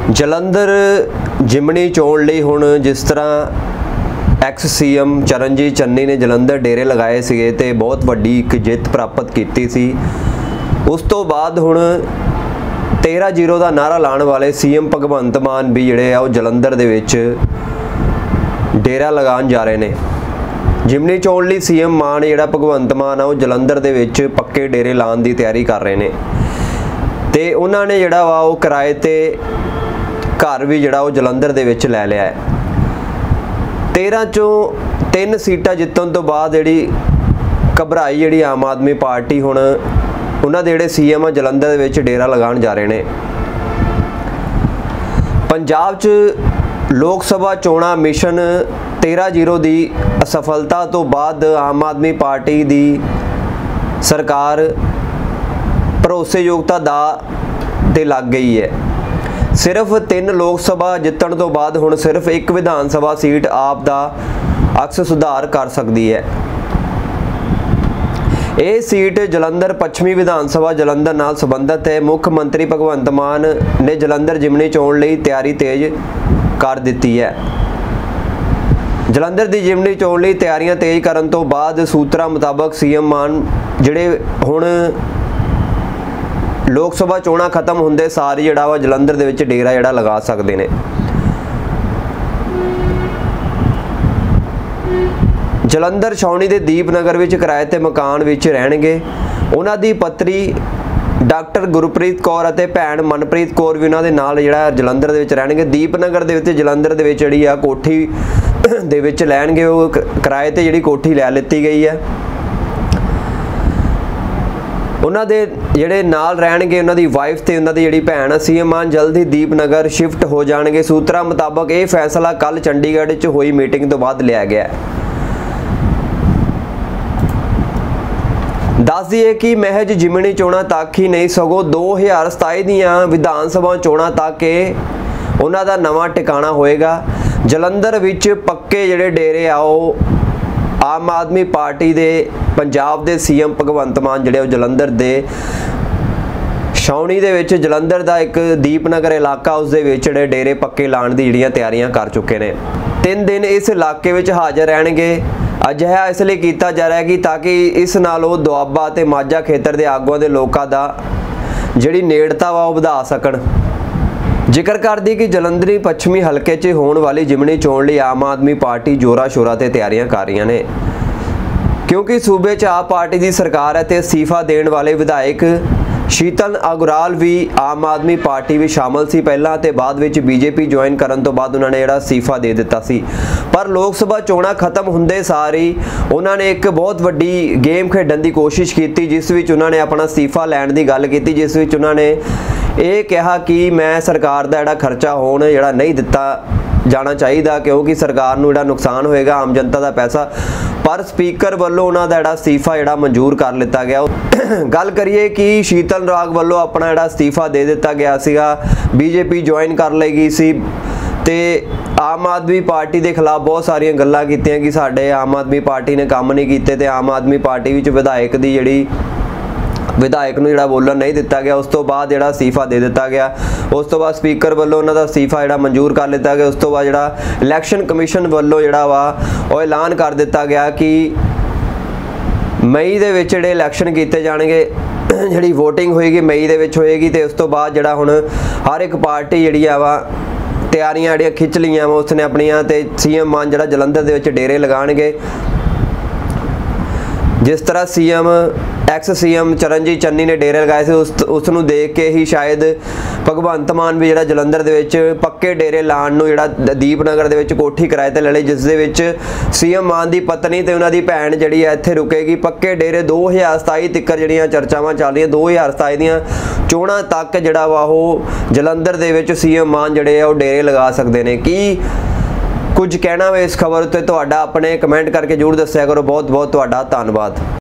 ਜਲੰਧਰ ਜਿਮਣੀ ਚੋਣ ਲਈ ਹੁਣ ਜਿਸ ਤਰ੍ਹਾਂ ਐਕਸ ਸੀਐਮ ਚਰਨਜੀਤ ਚੰਨੀ ਨੇ ਜਲੰਧਰ ਡੇਰੇ ਲਗਾਏ ਸੀਗੇ ਤੇ ਬਹੁਤ ਵੱਡੀ ਇੱਕ ਜਿੱਤ ਪ੍ਰਾਪਤ ਕੀਤੀ ਸੀ। ਉਸ ਤੋਂ ਬਾਅਦ ਹੁਣ 13-0 ਦਾ ਨਾਰਾ ਲਾਉਣ ਵਾਲੇ ਸੀਐਮ ਭਗਵੰਤ ਮਾਨ ਵੀ ਜਿਹੜੇ ਆ ਉਹ ਜਲੰਧਰ ਦੇ ਵਿੱਚ ਡੇਰਾ ਲਗਾਉਣ ਜਾ ਰਹੇ ਨੇ। ਜਿਮਣੀ ਚੋਣ ਲਈ ਸੀਐਮ ਮਾਨ ਜਿਹੜਾ ਭਗਵੰਤ ਮਾਨ ਆ ਉਹ ਜਲੰਧਰ ਦੇ ਵਿੱਚ ਪੱਕੇ ਡੇਰੇ ਲਾਉਣ ਦੀ ਤਿਆਰੀ ਕਰ ਰਹੇ ਨੇ ਤੇ ਉਹਨਾਂ ਨੇ ਜਿਹੜਾ ਵਾ ਉਹ ਕਿਰਾਏ ਤੇ घर भी जड़ा जलंधर दे विच लै लिया है। 13 चों 3 सीटां जितन तो बाद जी घबराई जी आम आदमी पार्टी हुण उन्हां दे जिहड़े सीएम जलंधर दे विच डेरा लगाउण जा रहे हैं। पंजाब च लोक सभा चोणां मिशन 13-0 की असफलता तो बाद आम आदमी पार्टी की सरकार भरोसेयोगता दा ते लग गई है। सिर्फ 3 लोक सभा जितण तो बाद हुण सिर्फ एक विधान सभा सीट आप दा अक्स सुधार कर सकती है। ये सीट जलंधर पश्चिमी विधान सभा जलंधर नाल संबंधित है। मुख्य मंत्री भगवंत मान ने जलंधर जिमनी चोण लई तैयारी तेज कर दी है। जलंधर की जिमनी चोण लई तैयारियां तेज करन तो बाद सूत्रा मुताबक सीएम मान जिहड़े हुण लोक सभा चोणां खत्म होंदे सार जिहड़ा वा जलंधर दे विच डेरा जिहड़ा लगा सकदे ने। जलंधर छावनी दे दीपनगर विच किराए ते मकान विच रहणगे। उन्हां दी पत्नी डॉक्टर गुरप्रीत कौर अते भैण मनप्रीत कौर भी उन्हां दे नाल जिहड़ा जलंधर दे विच रहणगे। दीपनगर दे विच जलंधर दे विच जिहड़ी आ कोठी दे विच लैणगे ओह किराए ते जिहड़ी कोठी लै लित्ती गई है। उन्हां दे जिहड़े नाल रहणगे उन्हां दी वाइफ ते उन्हां दी जिहड़ी भैण सीएम मान जल्द ही दीपनगर शिफ्ट हो जाणगे। सूत्रा मुताबक ये फैसला कल चंडीगढ़ च हुई मीटिंग तो बाद लिया गया। दस दिए कि महज जिमनी चोणां तक ही नहीं सगों 2027 दीआं विधान सभा चोणां तक उन्हां दा नवां ठिकाणा होएगा। जलंधर विच पक्के जिहड़े डेरे आओ आम आदमी पार्टी दे पंजाब दे सीएम भगवंत मान जिहड़े जलंधर दे छावनी दे विच जलंधर दा एक दीपनगर इलाका उस दे विच जिहड़े डेरे पक्के लाण दी जिहड़ियां तैयारियां कर चुके ने। 3 दिन इस इलाके विच हाज़र रहणगे। अजिहा इसलिए किया जा रहा है कि ताकि इस नाल ओह दुआबा ते माझा खेतर दे आगूआं दे लोकां दा जिहड़ी नेड़ता वा ओह वधा सकण। जिक्र कर दी कि जलंधरी पश्चिमी हलके च होने वाली जिमनी चोण लई आम आदमी पार्टी जोरा शोरा ते तैयारियां कर रही ने क्योंकि सूबे च आप पार्टी की सरकार है ते इस्तीफा देने वाले विधायक शीतल अग्रवाल भी आम आदमी पार्टी भी शामिल सी पहला ते बाद विच बीजेपी ज्वाइन करन तो बाद उन्होंने जिहड़ा इस्तीफा दे दिता सी। पर लोक सभा चोणां खत्म हुंदे सार ही उन्होंने एक बहुत वड्डी गेम खेडण की कोशिश की जिस विच उन्होंने अपना इस्तीफा लैण की गल की जिस विच उन्होंने ये कहा कि मैं सरकार का जिहड़ा खर्चा होण जिहड़ा नहीं दिता जाना चाहिए क्योंकि सरकार नूं जिहड़ा नुकसान होएगा आम जनता का पैसा। पर स्पीकर वालों उन्हां दा जिहड़ा इस्तीफा जिहड़ा मंजूर कर लिता गया। गल करिए कि शीतल राग वालों अपना जिहड़ा इस्तीफा दे दिता गया सीगा, बीजेपी ज्वाइन कर लेगी सी ते आम आदमी पार्टी के खिलाफ बहुत सारियां गल्लां कीतियां कि साडे आम आदमी पार्टी ने काम नहीं कीते ते आम आदमी पार्टी विच विधायक दी जिहड़ी विधायक नूं जिहड़ा बोलण नहीं दिता गया। उस तो बाद जिहड़ा इस्तीफा दे दिता गया। उस तो बाद स्पीकर वालों उन्हां दा इस्तीफा जिहड़ा मंजूर कर लिता गया। उस तो बाद जिहड़ा इलैक्शन कमीशन वालों जिहड़ा वा ओह ऐलान कर दिता गया कि मई दे विच जिहड़े इलैक्शन कीते जाणगे जिहड़ी वोटिंग होएगी मई दे विच होएगी ते उस तो बाद जिहड़ा हुण हर एक पार्टी जिहड़ी आ वा तैयारियां जिहड़ियां खिच लईआं वा उसने अपनियां ते सीएम मान जिहड़ा जलंधर दे विच डेरे लगाणगे। जिस तरह CM ex CM Charanjit Channi ने डेरे लगाए थे उसनूं देख के ही शायद भगवंत मान भी जिहड़ा जलंधर दे विच पक्के डेरे लाण नूं जिहड़ा दीपनगर दे विच कोठी किराए ते ले लई जिस दे विच सीएम मान दी पत्नी ते उन्हां दी भैण जिहड़ी है इत्थे रुकेगी। पक्के डेरे 2027 तक जिहड़ियां चर्चावां चल रहीआं 2027 दीआं चोणां तक जिहड़ा वा ओह जलंधर दे विच सीएम मान जिहड़े आ ओह डेरे लगा सकदे ने। की कुछ कहना वे इस खबर उत्ते तुहाडा अपने कमेंट करके जरूर दस्सिया करो। बहुत बहुत तुहाडा धन्नवाद।